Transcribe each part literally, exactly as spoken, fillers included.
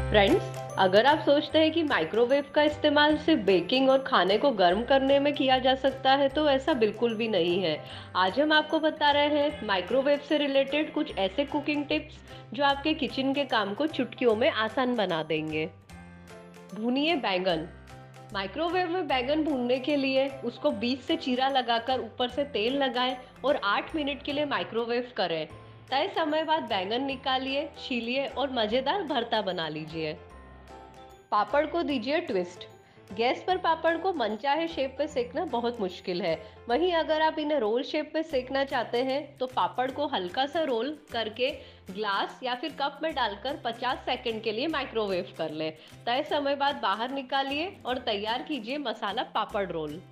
Friends, अगर आप सोचते हैं कि माइक्रोवेव का इस्तेमाल सिर्फ बेकिंग और खाने को गर्म करने में किया जा सकता है, तो ऐसा बिल्कुल भी नहीं है। आज हम आपको बता रहे हैं माइक्रोवेव से रिलेटेड कुछ ऐसे कुकिंग टिप्स जो आपके किचन के काम को चुटकियों में आसान बना देंगे। भुनिए बैंगन। माइक्रोवेव में बैंगन भूनने के लिए उसको बीच से चीरा लगाकर ऊपर से तेल लगाएं और आठ मिनट के लिए माइक्रोवेव करें। तय समय बाद बैंगन निकालिए, छीलिए और मजेदार भरता बना लीजिए। पापड़ को दीजिए ट्विस्ट। गैस पर पापड़ को मनचाहे शेप में सेकना बहुत मुश्किल है। वहीं अगर आप इन्हें रोल शेप में सेकना चाहते हैं तो पापड़ को हल्का सा रोल करके ग्लास या फिर कप में डालकर पचास सेकंड के लिए माइक्रोवेव कर लें। तय समय बाद बाहर निकालिए और तैयार कीजिए मसाला पापड़ रोल।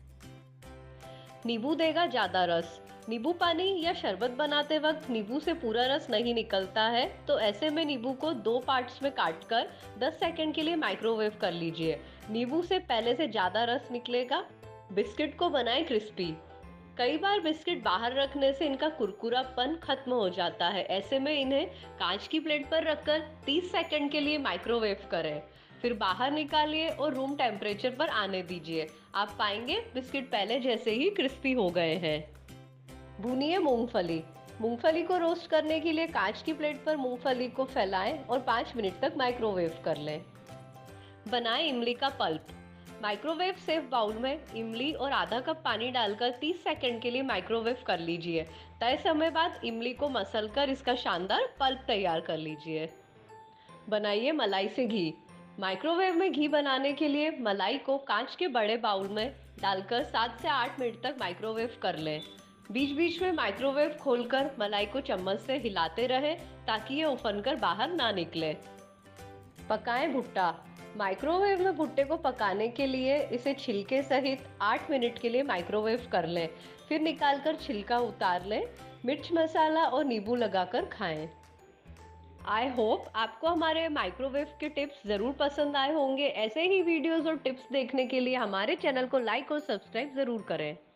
नींबू देगा ज्यादा रस। नींबू पानी या शरबत बनाते वक्त नींबू से पूरा रस नहीं निकलता है, तो ऐसे में नींबू को दो पार्ट्स में काटकर दस सेकंड के लिए माइक्रोवेव कर लीजिए। नींबू से पहले से ज्यादा रस निकलेगा। बिस्किट को बनाएं क्रिस्पी। कई बार बिस्किट बाहर रखने से इनका कुरकुरापन खत्म हो जाता है। ऐसे में इन्हें कांच की प्लेट पर रखकर तीस सेकंड के लिए माइक्रोवेव करें। फिर बाहर निकालिए और रूम टेम्परेचर पर आने दीजिए। आप पाएंगे बिस्किट पहले जैसे ही क्रिस्पी हो गए हैं। भुनिए मूंगफली। मूंगफली को रोस्ट करने के लिए कांच की प्लेट पर मूंगफली को फैलाएं और पाँच मिनट तक माइक्रोवेव कर लें। बनाएं इमली का पल्प। माइक्रोवेव सेफ बाउल में इमली और आधा कप पानी डालकर तीस सेकंड के लिए माइक्रोवेव कर लीजिए। तय समय बाद इमली को मसलकर इसका शानदार पल्प तैयार कर लीजिए। बनाइए मलाई से घी। माइक्रोवेव में घी बनाने के लिए मलाई को कांच के बड़े बाउल में डालकर सात से आठ मिनट तक माइक्रोवेव कर लें। बीच बीच में माइक्रोवेव खोलकर मलाई को चम्मच से हिलाते रहें ताकि ये उफनकर बाहर ना निकले। पकाएं भुट्टा। माइक्रोवेव में भुट्टे को पकाने के लिए इसे छिलके सहित आठ मिनट के लिए माइक्रोवेव कर लें। फिर निकालकर छिलका उतार लें। मिर्च मसाला और नींबू लगाकर खाएं। आई होप आपको हमारे माइक्रोवेव के टिप्स ज़रूर पसंद आए होंगे। ऐसे ही वीडियोस और टिप्स देखने के लिए हमारे चैनल को लाइक और सब्सक्राइब ज़रूर करें।